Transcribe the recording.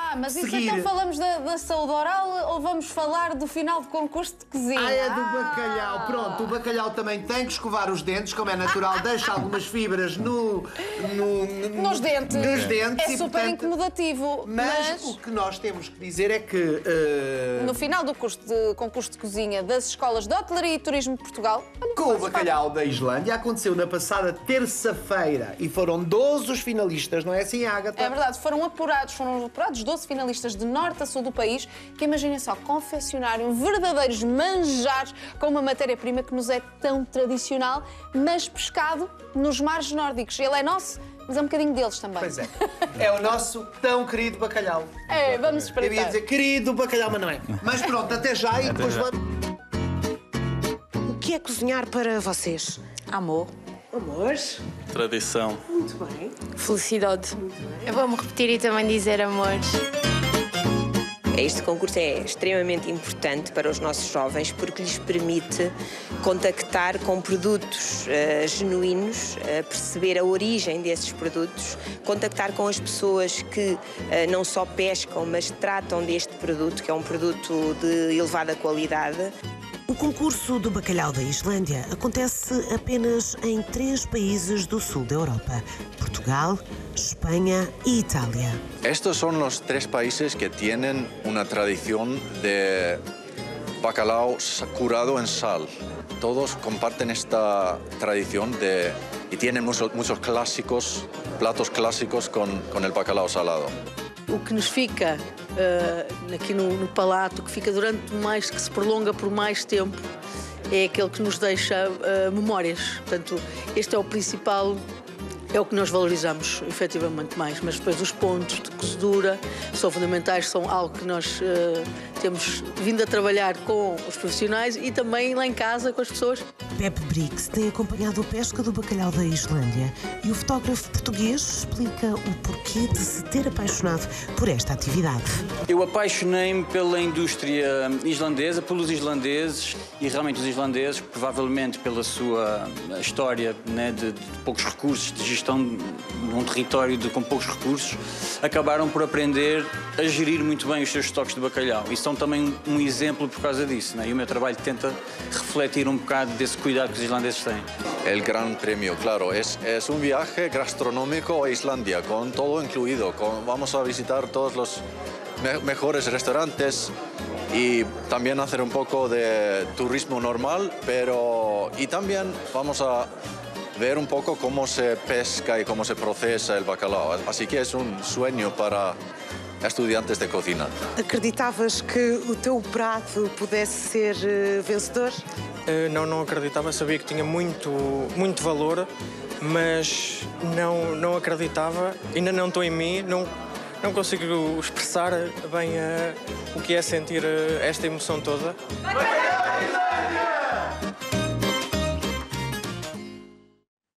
mas isso seguir. então falamos da saúde oral ou vamos falar do final do concurso de cozinha? É do bacalhau. Pronto, o bacalhau também tem que escovar os dentes, como é natural, deixa algumas fibras nos dentes. Nos dentes. É e, super portanto, incomodativo. Mas o que nós temos que dizer é que... No final do concurso de cozinha das escolas de hotelaria e turismo de Portugal... Com o bacalhau da Islândia, aconteceu na passada terça-feira e foram 12 os finalistas, não é assim, Ágata? É verdade, foram apurados 12 finalistas de norte a sul do país que, imaginem só, confeccionaram verdadeiros manjares com uma matéria-prima que nos é tão tradicional, mas pescado nos mares nórdicos. Ele é nosso, mas é um bocadinho deles também. Pois é. É o nosso tão querido bacalhau. É, vamos Eu espreitar. ia dizer querido bacalhau, mas não é. Mas pronto, até já e depois vamos... O que é cozinhar para vocês? Amor. Amor. Tradição. Muito bem. Felicidade. Eu vou-me repetir e também dizer amores. Este concurso é extremamente importante para os nossos jovens porque lhes permite contactar com produtos genuínos, perceber a origem desses produtos, contactar com as pessoas que não só pescam, mas tratam deste produto, que é um produto de elevada qualidade. O concurso do bacalhau da Islândia acontece apenas em 3 países do sul da Europa: Portugal, Espanha e Itália. Estos son los 3 países que tienen una tradición de bacalao curado en sal. Todos comparten esta tradición y tienen muchos clásicos, platos clásicos con el bacalao salado. O que nos fica aqui no palato, que fica que se prolonga por mais tempo, é aquele que nos deixa memórias. Portanto, este é o principal, é o que nós valorizamos, efetivamente, mais. Mas depois os pontos de cozedura são fundamentais, são algo que nós temos vindo a trabalhar com os profissionais e também lá em casa com as pessoas. Pepe Brix tem acompanhado a pesca do bacalhau da Islândia e o fotógrafo português explica o porquê de se ter apaixonado por esta atividade. Eu apaixonei-me pela indústria islandesa, pelos islandeses e realmente os islandeses, provavelmente pela sua história, né, de poucos recursos, de gestão num território com poucos recursos, acabaram por aprender a gerir muito bem os seus estoques de bacalhau. E são também um exemplo por causa disso, né? E o meu trabalho tenta refletir um bocado desse cuidado que os islandeses têm. El Gran Premio, claro, es un viaje gastronómico a Islandia, con todo incluido. Vamos a visitar todos los mejores restaurantes y también hacer un poco de turismo normal, y también vamos a ver un poco cómo se pesca y cómo se procesa el bacalao. Así que es un sueño para estudiantes de cocina. Acreditavas que o teu prato pudesse ser vencedor? Não acreditava, sabia que tinha muito valor, mas não acreditava, ainda não estou em mim, não consigo expressar bem o que é sentir esta emoção toda.